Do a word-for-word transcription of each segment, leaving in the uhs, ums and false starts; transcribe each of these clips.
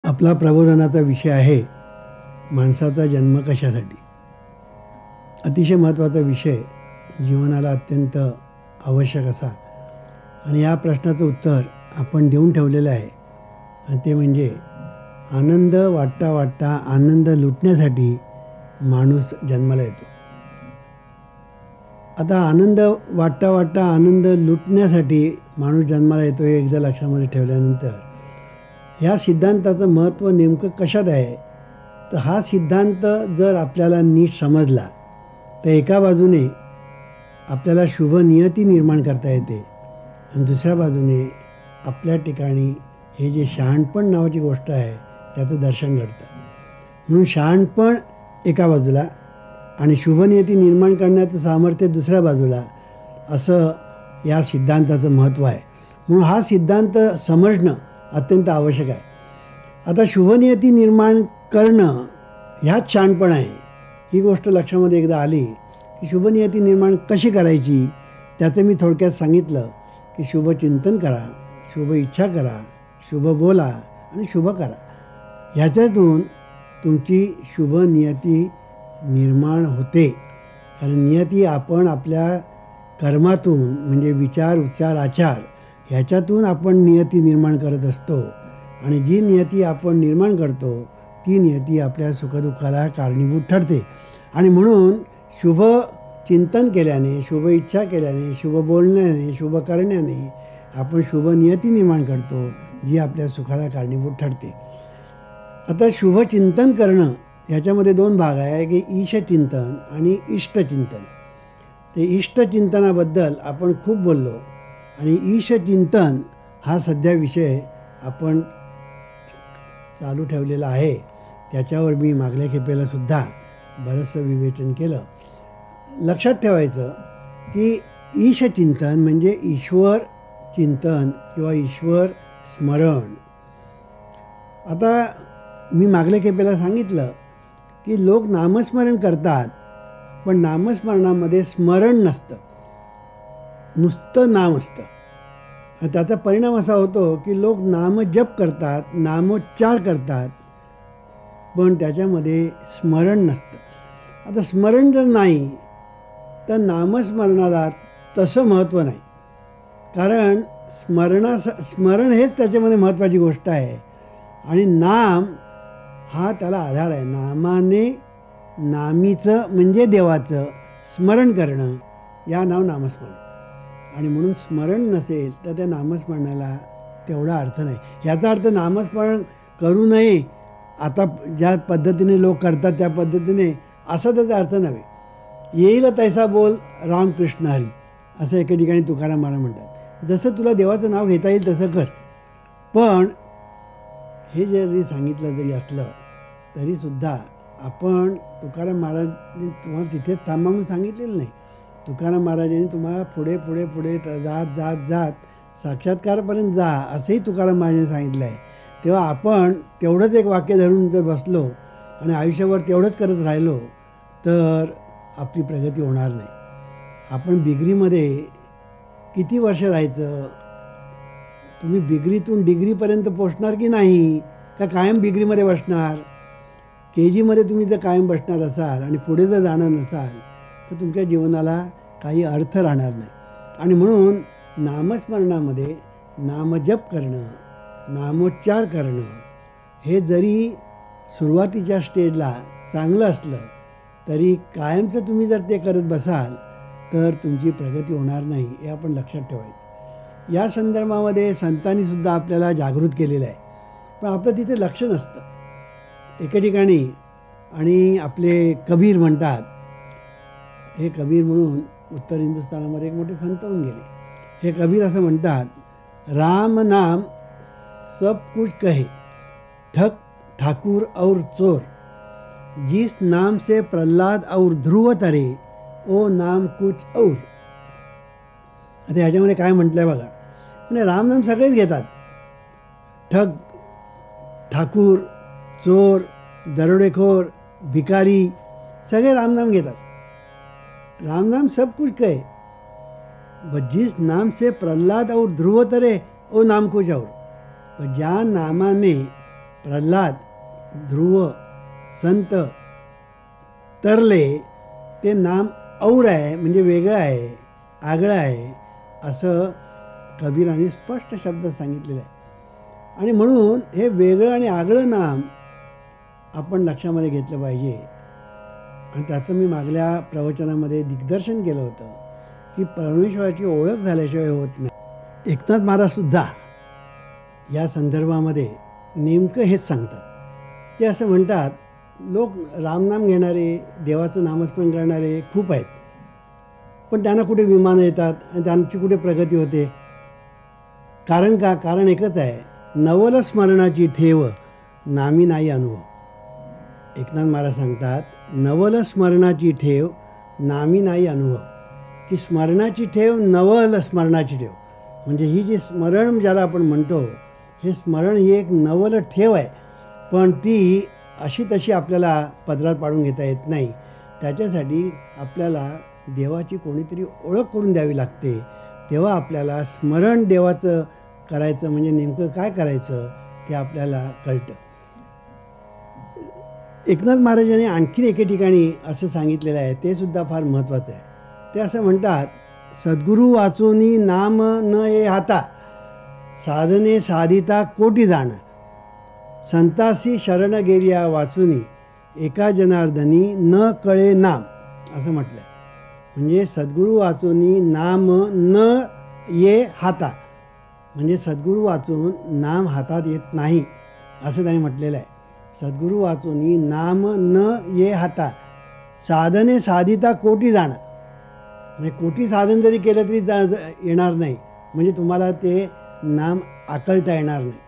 आपला प्रबोधनाचा विषय आहे माणसाचा जन्म कशासाठी. अतिशय महत्त्वाचा विषय, जीवनाला अत्यंत आवश्यक असा, आणि या प्रश्नाचं उत्तर आपण देऊन ठेवलेलं आहे. आणि ते म्हणजे आनंद वाटता वाटता आनंद लुटण्यासाठी माणूस जन्माला येतो. आता आनंद वाटता वाटता आनंद लुटण्यासाठी माणूस जन्माला येतो हे एकदा लक्षामध्ये ठेवल्यानंतर ह्या सिद्धांताचं महत्त्व नेमकं कशात आहे, तर हा सिद्धांत जर आपल्याला नीट समजला तर एका बाजूने आपल्याला शुभ नियती निर्माण करता येते आणि दुसऱ्या बाजूने आपल्या ठिकाणी हे जे शहाणपण नावाची गोष्ट आहे त्याचं दर्शन घडतं. म्हणून शहाणपण एका बाजूला आणि शुभनियती निर्माण करण्याचं सामर्थ्य दुसऱ्या बाजूला, असं या सिद्धांताचं महत्त्व आहे. म्हणून हा सिद्धांत समजणं अत्यंत आवश्यक आहे. आता शुभनियती निर्माण करणं ह्याच शहाणपण आहे. ही गोष्ट लक्षामध्ये एकदा आली की शुभनियती निर्माण कशी करायची त्याचं मी थोडक्यात सांगितलं की शुभचिंतन करा, शुभ इच्छा करा, शुभ बोला आणि शुभ करा. ह्याच्यातून तुमची शुभ नियती निर्माण होते. कारण नियती आपण आपल्या कर्मातून, म्हणजे विचार उच्चार आचार ह्याच्यातून आपण नियती निर्माण करत असतो. आणि जी नियती आपण निर्माण करतो ती नियती आपल्या सुखदुःखाला कारणीभूत ठरते. आणि म्हणून शुभ चिंतन केल्याने, शुभ इच्छा केल्याने, शुभ बोलण्याने, शुभ करण्याने आपण शुभ नियती निर्माण करतो जी आपल्या सुखाला कारणीभूत ठरते. आता शुभ चिंतन करणं ह्याच्यामध्ये दोन भाग आहे की ईशचिंतन आणि इष्टचिंतन. ते इष्टचिंतनाबद्दल आपण खूप बोललो आणि ईशचिंतन हा सध्या विषय आपण चालू ठेवलेला आहे. त्याच्यावर मी मागल्या खेपेला सुद्धा बरंचसं विवेचन केलं. लक्षात ठेवायचं की ईशचिंतन म्हणजे ईश्वर चिंतन किंवा ईश्वर स्मरण. आता मी मागल्या खेपेला सांगितलं की लोक नामस्मरण करतात, पण नामस्मरणामध्ये स्मरण नसतं, नुसतं नाम असतं. त्याचा परिणाम असा होतो की लोक नामजप करतात, नामोच्चार करतात, पण त्याच्यामध्ये स्मरण नसतं. आता स्मरण जर नाही तर नामस्मरणाला तसं महत्त्व नाही. कारण स्मरणा स्मरण हेच त्याच्यामध्ये महत्त्वाची गोष्ट आहे. आणि नाम हा त्याला आधार आहे. नामाने नामीचं म्हणजे देवाचं स्मरण करणं या नाव नामस्मरण. आणि म्हणून स्मरण नसेल तर त्या नामस्मरणाला तेवढा अर्थ नाही. याचा अर्थ नामस्मरण करू नये, आता ज्या पद्धतीने लोक करतात त्या पद्धतीने, असा त्याचा अर्थ नव्हे. येईल तैसा बोल रामकृष्ण हरी, असं एके ठिकाणी तुकाराम महाराज म्हणतात. जसं तुला देवाचं नाव घेता येईल तसं कर. पण हे जरी सांगितलं जरी असलं तरीसुद्धा आपण, तुकाराम महाराजांनी तुम्हाला तिथेच थांबा म्हणून सांगितलेलं नाही. तुकाराम महाराजांनी तुम्हाला पुढे पुढे पुढे जात जात जात साक्षात्कारापर्यंत जा असंही तुकाराम महाराजांनी सांगितलं आहे. तेव्हा आपण तेवढंच एक वाक्य धरून जर बसलो आणि आयुष्यावर तेवढंच करत राहिलो तर आपली प्रगती होणार नाही. आपण डिग्रीमध्ये किती वर्ष राहायचं, तुम्ही डिग्रीतून डिग्रीपर्यंत पोचणार की नाही, का कायम डिग्रीमध्ये बसणार. के जीमध्ये तुम्ही जर कायम बसणार असाल आणि पुढे जर जाणार नसाल तर तुमच्या जीवनाला काही अर्थ राहणार नाही. आणि म्हणून नामस्मरणामध्ये नामजप करणं, नामोच्चार करणं हे जरी सुरुवातीच्या स्टेजला चांगलं असलं तरी कायमचं तुम्ही जर ते करत बसाल तर तुमची प्रगती होणार नाही, हे आपण लक्षात ठेवायचं. या संदर्भामध्ये संतांनीसुद्धा आपल्याला जागृत केलेलं आहे, पण आपलं तिथे लक्ष नसतं एके ठिकाणी. आणि आपले कबीर म्हणतात, हे कबीर म्हणून उत्तर हिंदुस्थानामध्ये एक मोठे संत होऊन गेले. हे कबीर असं म्हणतात, राम नाम सब कुछ कहे, ठग ठाकुर और चोर, जिस नाम से प्रल्हाद और ध्रुव तरे, ओ नाम कुछ और. आता ह्याच्यामध्ये काय म्हटलं आहे बघा. म्हणजे रामनाम सगळेच घेतात, ठग, ठाकूर, चोर, दरोडेखोर, भिकारी सगळे रामनाम घेतात. रामनाम सब कुछ कहे, बट जिस नाम से प्रल्हाद और ध्रुव तरे ओ नाम कुछ और. ज्या नामाने प्रल्हाद, ध्रुव, संत, तरले ते नाम और आहे, म्हणजे वेगळं आहे, आगळं आहे, असं कबीराने स्पष्ट शब्द सांगितलेलं आहे. आणि म्हणून हे वेगळं आणि आगळं नाम आपण लक्षामध्ये घेतलं पाहिजे. आणि त्याचं मी मागल्या प्रवचनामध्ये दिग्दर्शन केलं होतं की परमेश्वराची ओळख झाल्याशिवाय होत नाही. एकनाथ महाराजसुद्धा या संदर्भामध्ये नेमकं हेच सांगतात. ते असं म्हणतात, लोक रामनाम घेणारे, देवाचं नामस्मरण करणारे खूप आहेत, पण त्यांना कुठे विमानं येतात आणि त्यांची कुठे प्रगती होते? कारण का? कारण एकच आहे, नवल स्मरणाची ठेव नामी नाही अनुभव. एकनाथ महाराज सांगतात, नवल स्मरणाची ठेव नामी नाही अनुभव. की स्मरणाची ठेव, नवल स्मरणाची ठेव, म्हणजे ही जी स्मरण ज्याला आपण म्हणतो, हे स्मरण ही एक नवल ठेव आहे, पण ती अशी तशी आपल्याला पदरात पाडून घेता येत नाही. त्याच्यासाठी आपल्याला देवाची कोणीतरी ओळख करून द्यावी लागते. तेव्हा आपल्याला स्मरण देवाचं करायचं म्हणजे नेमकं काय करायचं ते आपल्याला कळतं. एकनाथ महाराजांनी आणखीन एके ठिकाणी असं सांगितलेलं आहे, ते सुद्धा फार महत्त्वाचं आहे. ते असं म्हणतात, सद्गुरू वाचोनी नाम न ये हाता, साधने साधिता कोटी जाण, संतासी शरण गेलिया वाचुनी, एका जनार्दनी न कळे नाम, असं म्हटलं आहे. म्हणजे सद्गुरू वाचोनी नाम न ये हाता, म्हणजे सद्गुरू वाचून नाम हातात येत नाही असं त्यांनी म्हटलेलं आहे. सद्गुरू वाचोनी नाम न ये हाता, साधने साधिता कोटी जाणं, म्हणजे कोटी साधन जरी केलं तरी जा येणार नाही, म्हणजे तुम्हाला ते नाम आकळता येणार नाही.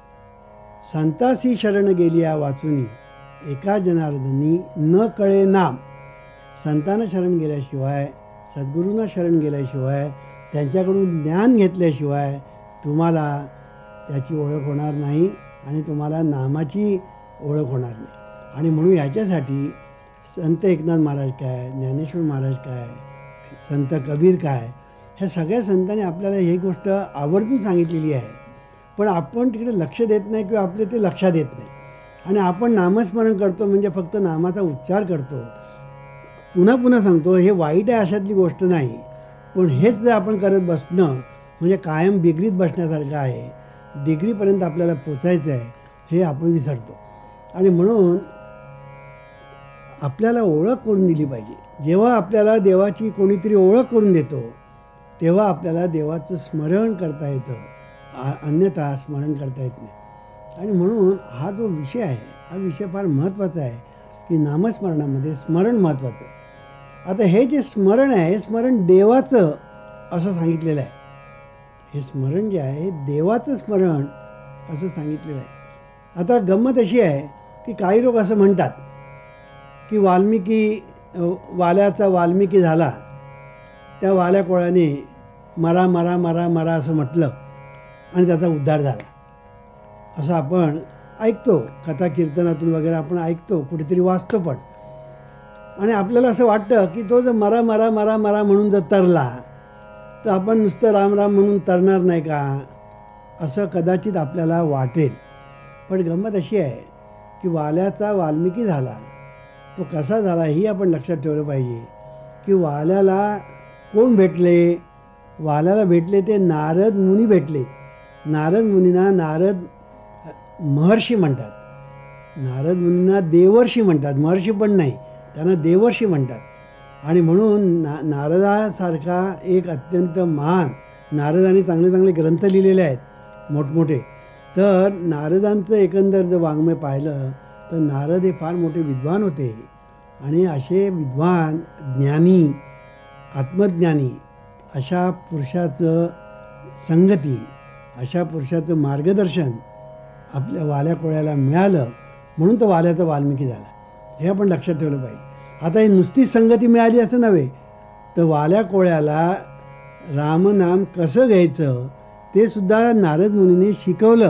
संतासी शरण गेलिया वाचुनी, एका जनार्दनी न कळे नाम, संतांना शरण गेल्याशिवाय, सद्गुरूंना शरण गेल्याशिवाय, त्यांच्याकडून ज्ञान घेतल्याशिवाय तुम्हाला त्याची ओळख होणार नाही आणि तुम्हाला नामाची ओळख होणार नाही. आणि म्हणून ह्याच्यासाठी संत एकनाथ महाराज काय, ज्ञानेश्वर महाराज काय, संत कबीर काय, ह्या सगळ्या संतांनी आपल्याला ही गोष्ट आवर्जून सांगितलेली आहे. पण आपण तिकडे लक्ष देत नाही किंवा आपले ते लक्षात येत नाही. आणि आपण नामस्मरण करतो म्हणजे फक्त नामाचा उच्चार करतो. पुन्हा पुन्हा सांगतो, हे वाईट आहे अशातली गोष्ट नाही, पण हेच जर आपण करत बसणं म्हणजे कायम डिग्रीत बसण्यासारखं आहे. डिग्रीपर्यंत आपल्याला पोचायचं आहे हे आपण विसरतो. आणि म्हणून आपल्याला ओळख करून दिली पाहिजे. जेव्हा आपल्याला देवाची कोणीतरी ओळख करून देतो तेव्हा आपल्याला देवाचं स्मरण करता येतं, अन्यथा स्मरण करता येत नाही. आणि म्हणून हा जो विषय आहे, हा विषय फार महत्त्वाचा आहे की नामस्मरणामध्ये स्मरण महत्त्वाचं आहे. आता हे जे स्मरण आहे, हे स्मरण देवाचं असं सांगितलेलं आहे. हे स्मरण जे आहे, देवाचं स्मरण असं सांगितलेलं आहे. आता गंमत अशी आहे की काही लोक असं म्हणतात की वाल्मिकी, वाल्याचा वाल्मिकी झाला, त्या वाल्या कोळाने मरा मरा मरा मरा असं म्हटलं आणि त्याचा उद्धार झाला, असं आपण ऐकतो. कथा कीर्तनातून वगैरे आपण ऐकतो, कुठेतरी वाचतो पण. आणि आपल्याला असं वाटतं की तो जर मरा मरा मरा मरा म्हणून जर तरला तर आपण नुसतं राम राम म्हणून तरणार नाही का, असं कदाचित आपल्याला वाटेल. पण गंमत अशी आहे की वाल्याचा वाल्मिकी झाला, तो कसा झाला ही आपण लक्षात ठेवलं पाहिजे. की वाल्याला कोण भेटले? वाल्याला भेटले ते नारद मुनी भेटले. नारद मुनींना नारद महर्षी म्हणतात, नारद मुनींना देवर्षी म्हणतात, महर्षी पण नाही, त्यांना देवर्षी म्हणतात. आणि म्हणून ना नारदासारखा एक अत्यंत महान, नारदांनी चांगले चांगले ग्रंथ लिहिलेले आहेत मोठमोठे. तर नारदांचं एकंदर जर वाङ्मय पाहिलं तर नारद हे फार मोठे विद्वान होते. आणि असे विद्वान, ज्ञानी, आत्मज्ञानी अशा पुरुषाचं संगती, अशा पुरुषाचं मार्गदर्शन आपल्या वाल्या कोळ्याला मिळालं, म्हणून तो वाल्याचा वाल्मिकी झाला. हे आपण लक्षात ठेवलं पाहिजे. आता ही नुसती संगती मिळाली असं नव्हे, तर वाल्या कोळ्याला रामनाम कसं घ्यायचं ते सुद्धा नारद मुनीने शिकवलं.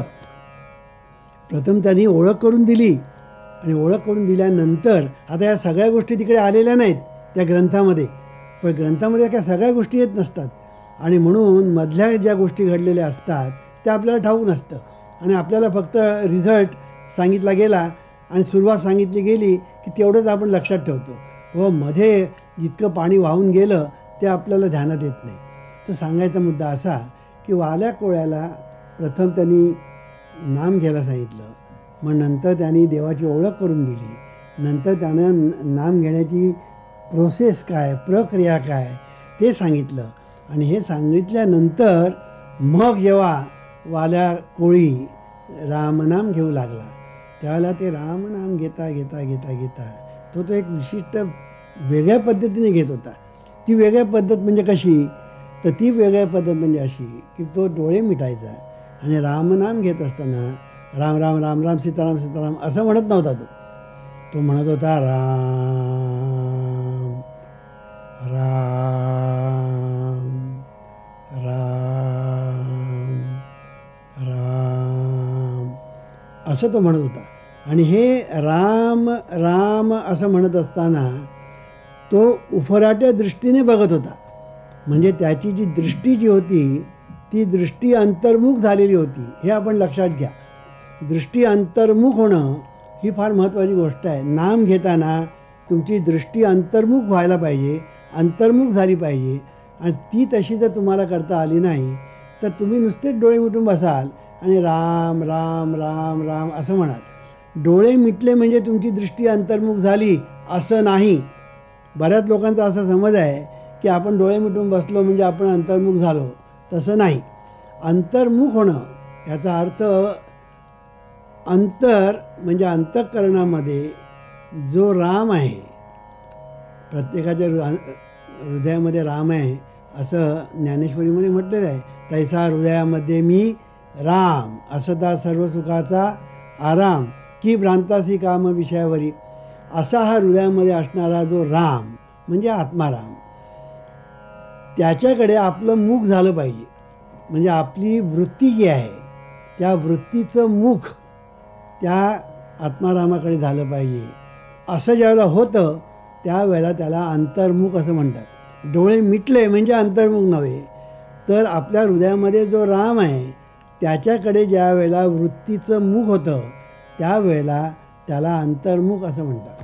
प्रथम त्यांनी ओळख करून दिली आणि ओळख करून दिल्यानंतर आता या सगळ्या गोष्टी तिकडे आलेल्या नाहीत त्या ग्रंथामध्ये. पण ग्रंथामध्ये काय सगळ्या गोष्टी येत नसतात आणि म्हणून मधल्या ज्या गोष्टी घडलेल्या असतात त्या आपल्याला ठाऊक नसतं आणि आपल्याला फक्त रिझल्ट सांगितला गेला आणि सुरुवात सांगितली गेली की तेवढंच आपण लक्षात ठेवतो व मध्ये जितकं पाणी वाहून गेलं ते आपल्याला ध्यानात येत नाही. तर सांगायचा मुद्दा असा की वाल्या कोळ्याला प्रथम त्यांनी नाम घ्यायला सांगितलं, मग नंतर त्यांनी देवाची ओळख करून दिली, नंतर त्यानं नाम घेण्याची प्रोसेस काय, प्रक्रिया काय ते सांगितलं. आणि हे सांगितल्यानंतर मग जेव्हा वाल्या कोळी रामनाम घेऊ लागला त्यावेळेला ते रामनाम घेता घेता घेता घेता तो तो एक विशिष्ट वेगळ्या पद्धतीने घेत होता. ती वेगळ्या पद्धत म्हणजे कशी, तर ती वेगळ्या पद्धत म्हणजे अशी की तो डोळे मिटायचा आणि रामनाम घेत असताना राम राम राम राम सीताराम सीताराम असं म्हणत नव्हता. तो तो म्हणत होता राम राम राम राम असं तो म्हणत होता. आणि हे राम राम असं म्हणत असताना तो उफराट्या दृष्टीने बघत होता. म्हणजे त्याची जी दृष्टी जी होती ती दृष्टी अंतर्मुख झालेली होती, हे आपण लक्षात घ्या. दृष्टी अंतर्मुख होणं ही फार महत्त्वाची गोष्ट आहे. नाम घेताना तुमची दृष्टी अंतर्मुख व्हायला पाहिजे, अंतर्मुख झाली पाहिजे. आणि ती तशी जर तुम्हाला करता आली नाही तर तुम्ही नुसतेच डोळे मिटून बसाल आणि राम राम राम राम असं म्हणाल. डोळे मिटले म्हणजे तुमची दृष्टी अंतर्मुख झाली असं नाही. बऱ्याच लोकांचा असा समज आहे की आपण डोळे मिटून बसलो म्हणजे आपण अंतर्मुख झालो. तसं नाही. अंतर्मुख होणं याचा अर्थ अंतर म्हणजे अंतःकरणामध्ये जो राम आहे, प्रत्येकाच्या हृदयामध्ये राम आहे असं ज्ञानेश्वरीमध्ये म्हटलेलं आहे. तैसा हृदयामध्ये मी राम असता सर्व सुखाचा आराम की भ्रांतासी काम विषयावरी. असा हा हृदयामध्ये असणारा जो राम म्हणजे आत्माराम, त्याच्याकडे आपलं मुख झालं पाहिजे. म्हणजे आपली वृत्ती जी आहे त्या वृत्तीचं मुख त्या आत्मारामाकडे झालं पाहिजे. असं ज्यावेळेला होतं त्यावेळेला त्याला अंतर्मुख असं म्हणतात. डोळे मिटले म्हणजे अंतर्मुख नव्हे, तर आपल्या हृदयामध्ये जो राम आहे त्याच्याकडे ज्या वेळेला वृत्तीचं मुख होतं त्यावेळेला त्याला अंतर्मुख असं म्हणतात.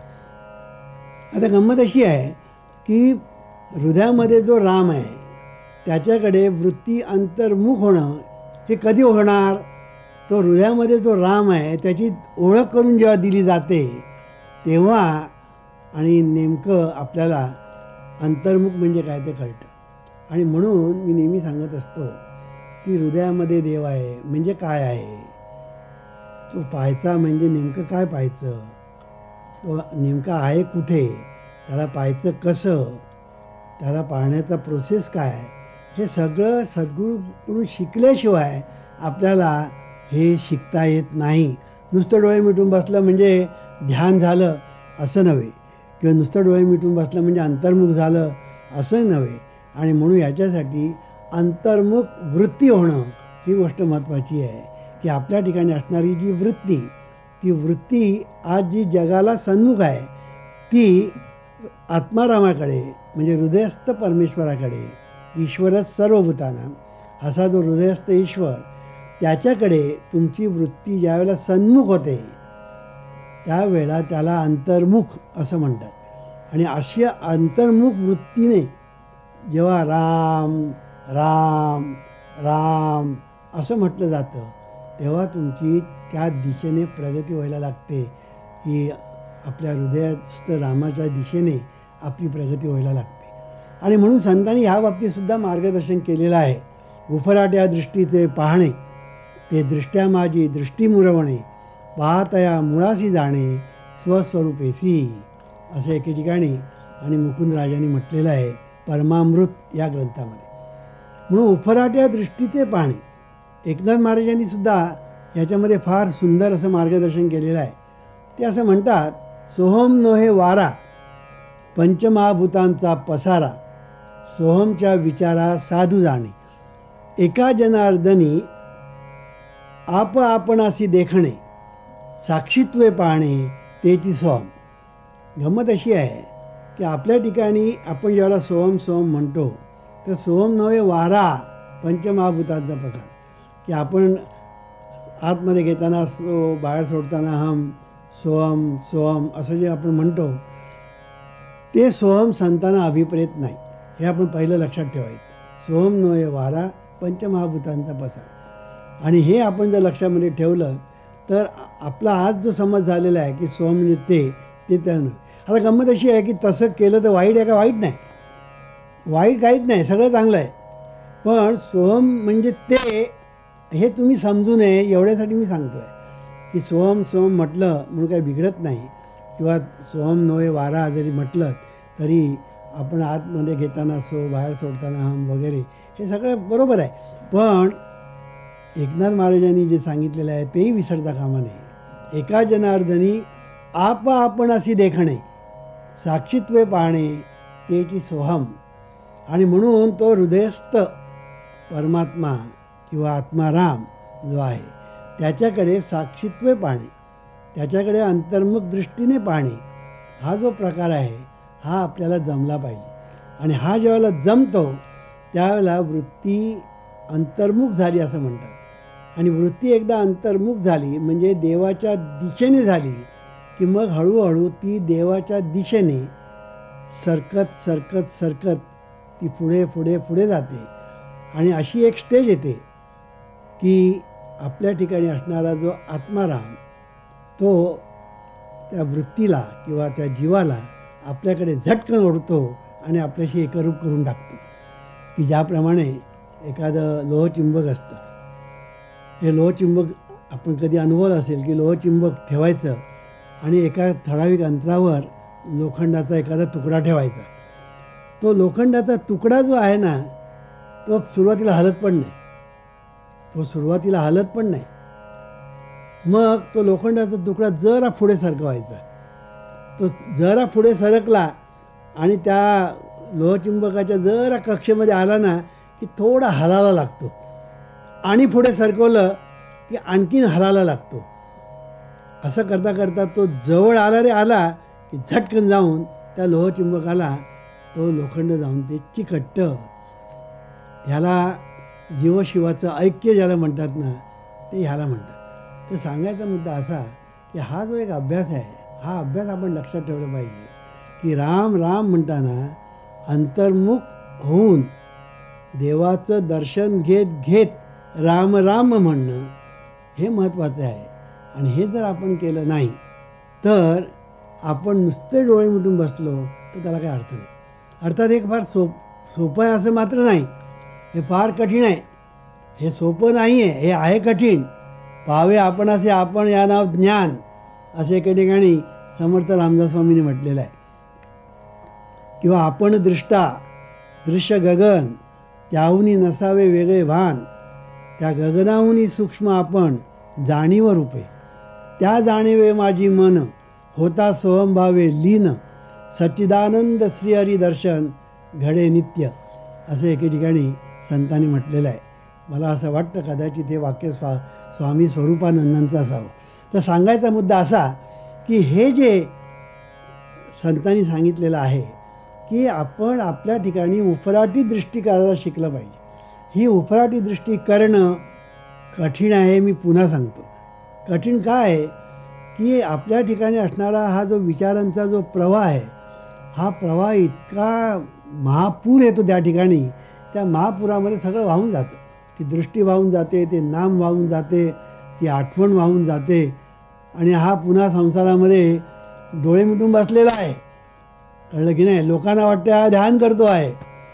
आता गंमत अशी आहे की हृदयामध्ये जो राम आहे त्याच्याकडे वृत्ती अंतर्मुख होणं हे कधी होणार, तो हृदयामध्ये जो राम आहे त्याची ओळख करून जेव्हा दिली जाते तेव्हा आणि नेमकं आपल्याला अंतर्मुख म्हणजे काय ते कळतं. आणि म्हणून मी नेहमी सांगत असतो की हृदयामध्ये देव आहे म्हणजे काय आहे, तो पाहायचा म्हणजे नेमकं काय पाहायचं, तो नेमका आहे कुठे, त्याला पाहायचं कसं, त्याला पाहण्याचा प्रोसेस काय, हे सगळं सद्गुरूकडून शिकल्याशिवाय आपल्याला हे शिकता येत नाही. नुसतं डोळे मिटून बसलं म्हणजे ध्यान झालं असं नव्हे, किंवा नुसतं डोळे मिटून बसलं म्हणजे अंतर्मुख झालं असं नव्हे. आणि म्हणून याच्यासाठी अंतर्मुख वृत्ती होणं ही गोष्ट महत्त्वाची आहे की आपल्या ठिकाणी असणारी जी वृत्ती, ती वृत्ती आज जी जगाला सन्मुख आहे ती आत्मारामाकडे म्हणजे हृदयस्थ परमेश्वराकडे, ईश्वरच सर्वभूतानां असा जो हृदयस्थ ईश्वर त्याच्याकडे तुमची वृत्ती ज्यावेळेला सन्मुख होते त्यावेळेला त्याला अंतर्मुख असं म्हणतात. आणि अशा अंतर्मुख वृत्तीने जेव्हा राम राम राम असं म्हटलं जातं तेव्हा तुमची त्या दिशेने प्रगती व्हायला लागते की आपल्या हृदयस्थ रामाच्या दिशेने आपली प्रगती व्हायला लागते. आणि म्हणून संतांनी ह्या बाबतीतसुद्धा मार्गदर्शन केलेलं आहे. उफराट्या दृष्टीचे पाहणे ते दृष्ट्या माझी दृष्टी मुरवणे, पाहतया मुळासी जाणे स्वस्वरूपेसी असं एके ठिकाणी आणि मुकुंदराजांनी म्हटलेलं आहे परमामृत या ग्रंथामध्ये. म्हणून उफराट्या दृष्टीचे पाहणे, एकनाथ महाराजांनी सुद्धा याच्यामध्ये फार सुंदर असं मार्गदर्शन केलेलं आहे. ते असं म्हणतात, सोहम नोहे वारा पंचमहाभूतांचा पसारा, सोहमच्या विचारा साधू जाणे, एका जनार्दनी आप आपणासी देखणे, साक्षीत्वे पाहणे तेची सोहम. गंमत अशी आहे की आपल्या ठिकाणी आपण ज्यावेळेला सोहम सोहम म्हणतो तर सोहम नव्हे वारा पंचमहाभूतांचा पसारा, की आपण आतमध्ये घेताना सो, बाहेर सोडताना हम, सोहम सोहम असं जे आपण म्हणतो ते सोहम संतांना अभिप्रेत नाही, हे आपण पहिलं लक्षात ठेवायचं. सोहम नोय वारा पंचमहाभूतांचा पसार. आणि हे आपण जर लक्षामध्ये ठेवलं तर आपला आज जो समज झालेला आहे की सोहम म्हणजे ते ते त्यानं. आता गंमत अशी आहे की तसं केलं तर वाईट आहे का? वाईट नाही, वाईट काहीच नाही, सगळं चांगलं आहे. पण सोहम म्हणजे ते हे तुम्ही समजू नये एवढ्यासाठी मी सांगतो आहे की सोहम सोहम म्हटलं म्हणून काही बिघडत नाही, किंवा सोहम नोय वारा जरी म्हटलं तरी आपण आतमध्ये घेताना सो, बाहेर सोडताना हम वगैरे हे सगळं बरोबर आहे. पण एकनाथ महाराजांनी जे सांगितलेलं आहे तेही विसरता कामा नये. एका जनार्दनी आप आपण अशी देखणे, साक्षीत्वे पाहणे तेची सोहम. आणि म्हणून तो हृदयस्थ परमात्मा किंवा आत्माराम जो आहे त्याच्याकडे साक्षीत्वे पाहणे, त्याच्याकडे अंतर्मुख दृष्टीने पाहणे, हा जो प्रकार आहे हा आपल्याला जमला पाहिजे. आणि हा ज्यावेळेला जमतो त्यावेळेला वृत्ती अंतर्मुख झाली असं म्हणतात. आणि वृत्ती एकदा अंतर्मुख झाली म्हणजे देवाच्या दिशेने झाली की मग हळूहळू ती देवाच्या दिशेने सरकत सरकत सरकत ती पुढे पुढे पुढे जाते. आणि अशी एक स्टेज येते की आपल्या ठिकाणी असणारा जो आत्माराम तो त्या वृत्तीला किंवा त्या जीवाला आपल्याकडे झटकन ओढतो आणि आपल्याशी एकरूप करून टाकतो. की ज्याप्रमाणे एखादं लोहचुंबक असतं, हे लोहचुंबक आपण कधी अनुभवलं असेल की लोहचुंबक ठेवायचं आणि एका ठराविक अंतरावर लोखंडाचा एखादा तुकडा ठेवायचा. तो लोखंडाचा तुकडा जो आहे ना तो सुरुवातीला हलत पण नाही, तो सुरुवातीला हलत पण नाही. मग तो लोखंडाचा तुकडा जरा पुढे सरकवायचा, तो जरा पुढे सरकला आणि त्या लोहचुंबकाच्या जरा कक्षेमध्ये आला ना की थोडा हलायला लागतो, आणि पुढे सरकवलं की आणखीन हलायला लागतो. असं करता करता तो जवळ आला रे आला की झटकन जाऊन त्या लोहचुंबकाला तो लोखंड जाऊन ते चिकटतं. ह्याला जीवशिवाचं ऐक्य ज्याला म्हणतात ना ते ह्याला म्हणतात. तर सांगायचा मुद्दा असा की हा जो एक अभ्यास आहे हा अभ्यास आपण लक्षात ठेवला पाहिजे की राम राम म्हणताना अंतर्मुख होऊन देवाचं दर्शन घेत घेत राम राम म्हणणं हे महत्त्वाचं आहे. आणि हे जर आपण केलं नाही तर आपण नुसते डोळे मिटून बसलो तर त्याला काही अर्थ नाही. अर्थात एक फार सोप सोपं आहे असं मात्र नाही, हे फार कठीण आहे. हे सोपं नाही आहे, हे आहे कठीण. पाहावे आपण असे आपण या नाव ज्ञान असे एके ठिकाणी समर्थ रामदास स्वामींनी म्हटलेलं आहे. किंवा आपण दृष्टा दृश्य गगन त्याहूनी नसावे वेगळे भान, त्या गगनाहूनी सूक्ष्म आपण जाणीव रूपे, त्या जाणीवे माझी मन होता सोहमभावे लीन, सच्चिदानंद श्रीहरी दर्शन घडे नित्य असं एके ठिकाणी संतांनी म्हटलेलं आहे. मला असं वाटतं कदाचित हे वाक्य स्वा स्वामी स्वरूपानंदांचं असावं. तर सांगायचा मुद्दा असा की हे जे संतांनी सांगितलेलं आहे की आपण आपल्या ठिकाणी उफराटी दृष्टी करायला शिकलं पाहिजे. ही उफराटी दृष्टी करणं कठीण आहे, मी पुन्हा सांगतो. कठीण काय आहे की आपल्या ठिकाणी असणारा हा जो विचारांचा जो प्रवाह आहे हा प्रवाह इतका महापूर येतो त्या ठिकाणी, त्या महापुरामध्ये सगळं वाहून जातं. ती दृष्टी वाहून जाते, ते नाम वाहून जाते, ती आठवण वाहून जाते. आणि हा पुन्हा संसारामध्ये डोळे मिटून बसलेला आहे. कळलं की नाही? लोकांना वाटतं हा ध्यान करतो आहे.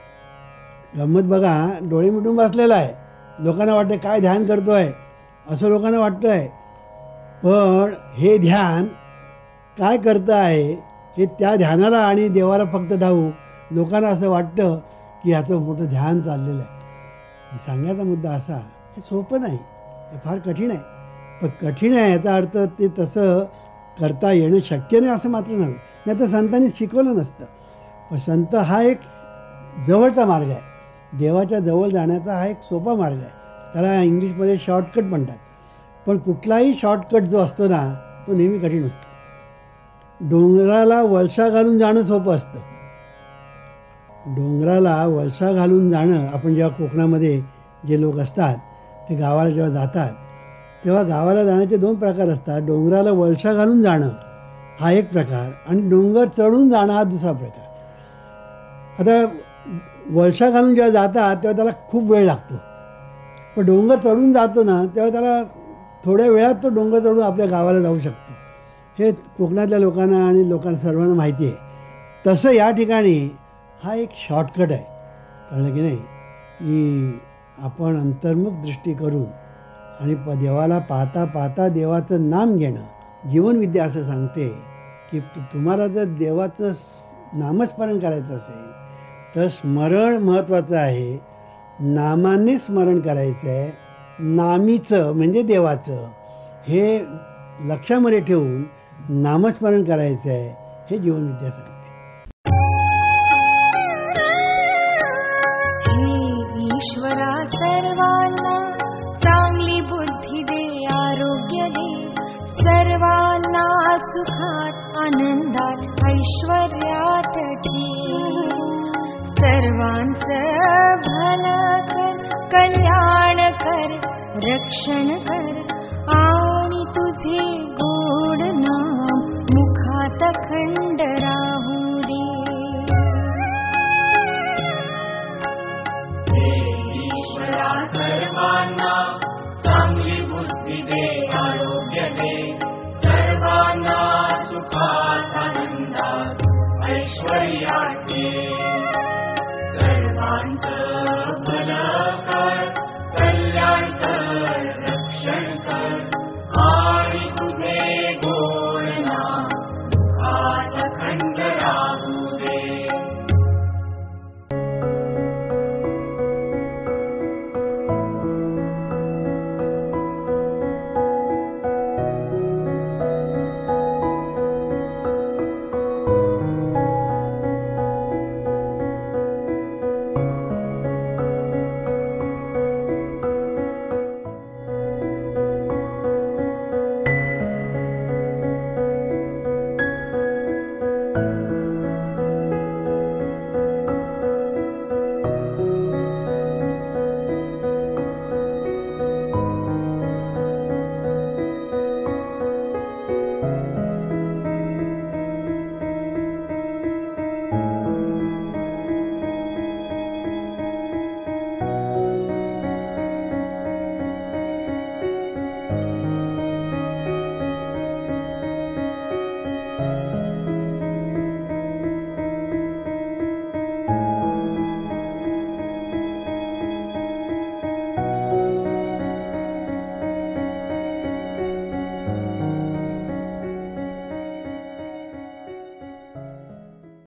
गंमत बघा, डोळे मिटून बसलेला आहे, लोकांना वाटतं काय ध्यान करतो आहे असं लोकांना वाटतं आहे. पण हे ध्यान काय करतं आहे हे त्या ध्यानाला आणि देवाला फक्त ठाऊक. लोकांना असं वाटतं की ह्याचं मोठं ध्यान चाललेलं आहे. सांगायचा मुद्दा असा, हे सोपं नाही, हे फार कठीण आहे. पण कठीण आहे याचा अर्थ ते तसं करता येणं शक्य नाही असं मात्र नव्हे. नाही तर संतांनी शिकवलं नसतं. पण संत हा एक जवळचा मार्ग आहे, देवाच्या जवळ जाण्याचा हा एक सोपा मार्ग आहे. त्याला इंग्लिशमध्ये शॉर्टकट म्हणतात. पण कुठलाही शॉर्टकट जो असतो ना तो नेहमी कठीण असतो. डोंगराला वळसा घालून जाणं सोपं असतं. डोंगराला वळसा घालून जाणं, आपण जेव्हा कोकणामध्ये जे लोक असतात ते गावाला जेव्हा जातात तेव्हा गावाला जाण्याचे दोन प्रकार असतात. डोंगराला वळसा घालून जाणं हा एक प्रकार आणि डोंगर चढून जाणं हा दुसरा प्रकार. आता वळसा घालून जेव्हा जातात तेव्हा त्याला खूप वेळ लागतो, पण डोंगर चढून जातो ना तेव्हा त्याला थोड्या वेळात तो डोंगर चढून आपल्या गावाला जाऊ शकतो. हे कोकणातल्या लोकांना आणि लोकांना सर्वांना माहिती आहे. तसं या ठिकाणी हा एक शॉर्टकट आहे, कळलं की नाही, की आपण अंतर्मुख दृष्टी करून आणि प देवाला पाहता पाहता देवाचं नाम घेणं. जीवनविद्या असं सांगते की तुम्हाला जर देवाचं नामस्मरण करायचं असेल तर स्मरण महत्त्वाचं आहे. नामाने स्मरण करायचं आहे, नामीचं म्हणजे देवाचं हे लक्षामध्ये ठेवून नामस्मरण करायचं आहे, हे जीवनविद्या सांगते. ईश्वरा सर्वांना चांगली बुद्धी दे, आरोग्य दे, सर्वांना सुखात आनंदात ऐश्वर्यात ठेव, सर्वांचं भलं कर, कल्याण कर, रक्षण कर.